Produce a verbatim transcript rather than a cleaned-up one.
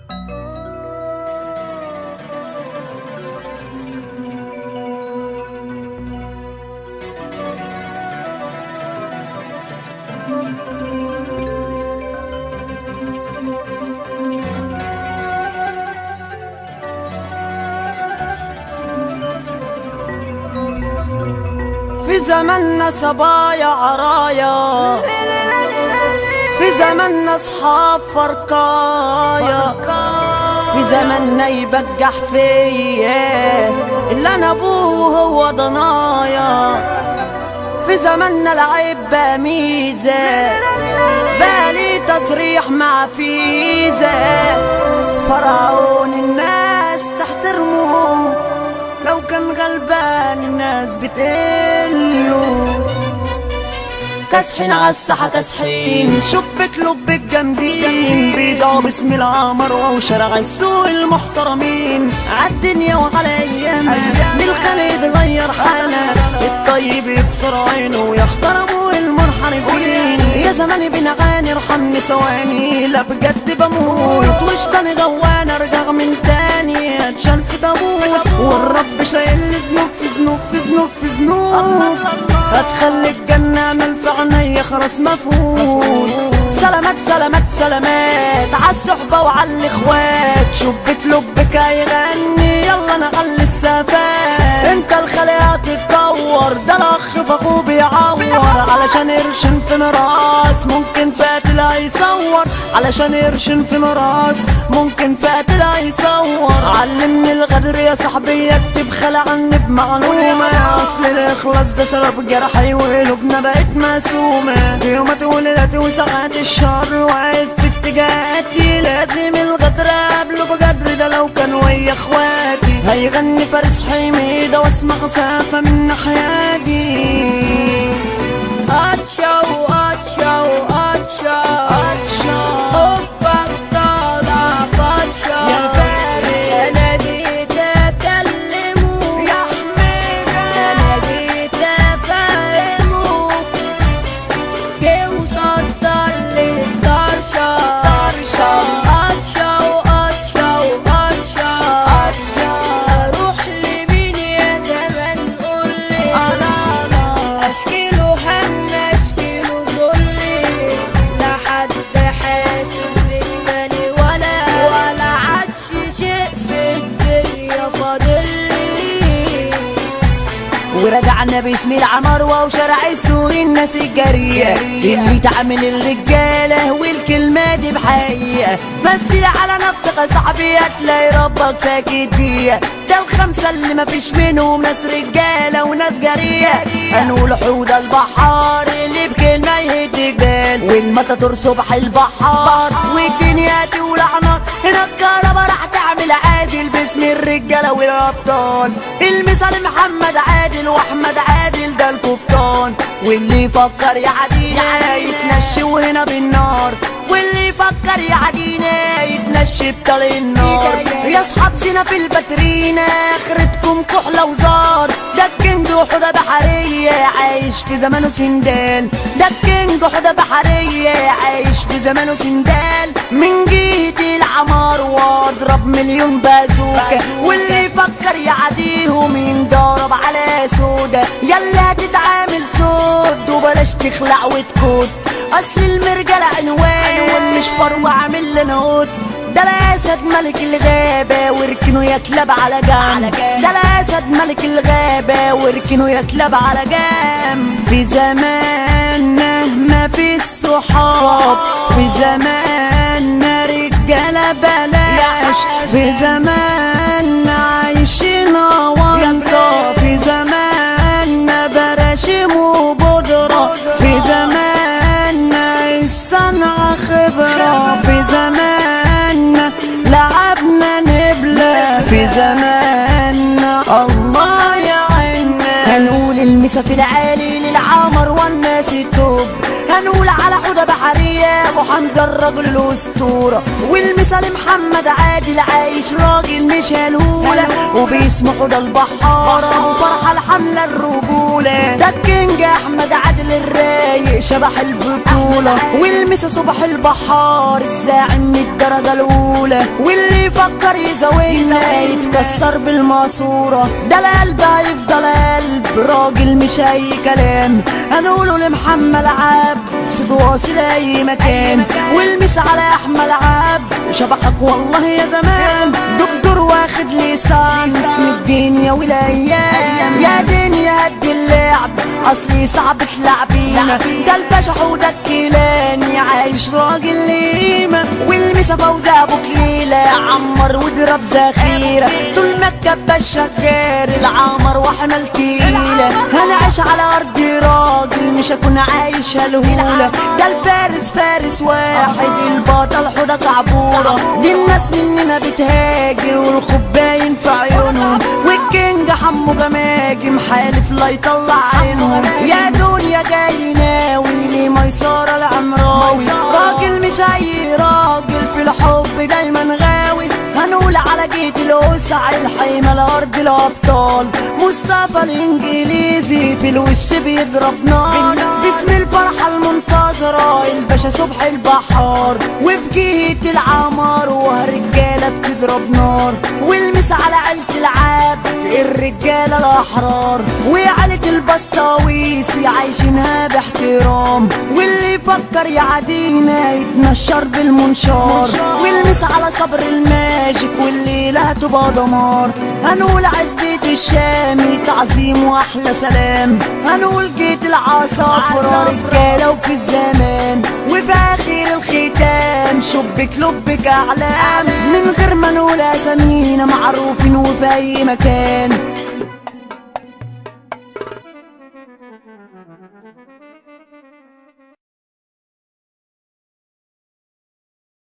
في زماننا صبايا عرايا، في زماننا اصحاب فرقايا، في زماننا يبجح فيا اللي انا ابوه هو ضنايا، في زماننا العيب بقى ميزه، بقى لي تصريح مع فيزا، فرعون الناس تحترمه، لو كان غلبان الناس بتقله، كاسحين عالساحة كاسحين، شبك لبك جامدين، بيزعوا باسم العمر وشارع السوق المحترمين، عالدنيا وعلى ايامها بالخلق يتغير حالها، الطيب يكسر عينه ويحترموا المنحرفين، يا زماني بنعاني ارحمني ثواني، لا بجد بموت وشطاني جوان ارجع من تاني اتشال في تابوت، والرب شايل ذنوب في ذنوب في ذنوب في ذنوب، هتخلي الجنة امل في عينيا خلاص مفهوم، سلامات سلامات سلامات عالصحبة وعالاخوات، شبك لبك هيغني يلا نعلي السفات، انت الخلق هتتطور، ده الاخ فاخوه بيعور، علشان يرشن في مراس ممكن فاتل هيصور، علشان يرشن في مراس ممكن فاتل هيصور، علمني الغدر يا صاحبي اكتب خلع عني بمعلومة، اصل الاخلاص ده سبب جرحي وقلوبنا بقت مسومة، يومات وليلاتي وساعات الشهر وعيد في اتجاهاتي، لازم الغدر قبله بقدر، ده لو كان ويا اخواتي هيغني فارس حميدة واسمع سافة من ناحياتي، اتشا واتشا واتشا اتشا حبك طالع فاتشا يا فارس، انا جيت اكلمه يا حميدة، انا جيت افهمه، جه وصدر لي الطرشة طرشة اتشا واتشا واتشا اتشا، اروح لمين يا زمان قولي، انا انا اشكي له هم اشكي له ذلي، لا حد حاسس بالتاني ولا ولا عادش شيء في الدنيا فاضلي، ورجعنا باسم العمروة وشارع السوق الناس الجريئة اللي تعمل الرجالة والكلمة دي بحقيقة، مثل على نفسك يا صاحبي هتلاقي ربك فاكر بيها، ده الخمسة اللي مفيش منهم ناس رجالة وناس جريئة، هنقول حوض البحار اللي بكلمة يهد جبال، والمطاطور صبح البحار والدنيا تولع نار، هنا الكهربا راح تعمل عازل باسم الرجالة والأبطال، المثال محمد عادل واحمد عادل ده القبطان، واللي يفكر يعدينا يتنشي وهنا بالنار، واللي يفكر يعدينا يتنشي بطلق النار، يا اصحاب زينة في الباترينا اخرتكم كحلة وزار، ده الكينج وحدة بحرية عايش في زمانه سندال، ده الكينج وحدة بحرية عايش في زمانه سندال، من جيت العمار واضرب مليون بازوكا، واللي يفكر يعديهم ينضرب على سودا، يلا هتتعامل سود وبلاش تخلع وتكوت، اصل المرجل عنوان مش فروع عامل لنا هود، ده الاسد ملك الغابة وركنه يتلب على جنب، ده الاسد ملك الغابة وركنه يتلب على جنب، في زماننا ما في الصحاب، في زماننا رجالة بلاش، في زماننا عايشين وانطة، في زماننا براشيم وبودرة، في زماننا الصنعة خبرة، في زماننا لعبنا نبلة، في زماننا الله يعيننا، هنقول المسا في العالي للعمر والناس التوب، هنقول على حوضة بحرية ابو حمزة الرجل الاسطورة، والمثال محمد احمد عادل عايش راجل مش هلهوله، وبيسمحوا ده البحاره وفرحه الحمله الرجوله. ده الكينج احمد عادل الرايق شبح البطوله، والمسا صبح البحار الزاعم من الدرجه الاولى. واللي يفكر يزاولنا يتكسر بالماسوره، ده القلب هيفضل قلب راجل مش اي كلام. هنقوله لمحمد عبد سيد واصل اي مكان، والمس على احمد عبد شبحك والله يا زمان. دكتور واخد لسان اسم الدنيا والايام، يا دنيا هدي اللعب اصلي صعب تلعبينا. ده الباشا وده الكيلاني عايش راجل ليمه، والمسا فوز ابو كليله عمر واضرب ذخيره. طول ما الكباش شغال العمر واحمل تقيله، هنعيش على ارض راجل مش هكون عايش هلهوله. ده الفارس فارس واحد البطل حوده كعبوره، دي الناس مننا بتهاجر والخوف باين في عيونهم، والكينج حمو جماجم حالف لا يطلع عينهم. يا دنيا جاي ناوي لي ميسره العمراوي، راجل مش اي راجل في الحب دايما غاوي. هنقول على جيت الوسع الحيمه لارض الابطال، مصطفى الانجليزي في الوش بيضرب نار. باسم الفرحه المنتظره الباشا صبح البحار، وفي جهه العمار وهالرجاله بتضرب نار. والمس على عيله العبد الرجاله الاحرار، وعيله البسطاويسي عايشينها باحترام. واللي يفكر يعادينا يتنشر بالمنشار. والمس على صبر الماجيك والليله هتبقى دمار. هنقول عزبة الشامي تعظيم واحلى سلام، هنقول جيت العصافرة رجاله وفي الزمان. وفي اخر الختام شبك لبك اعلام، من غير ما نقول اسامينا معروفين وفي اي مكان.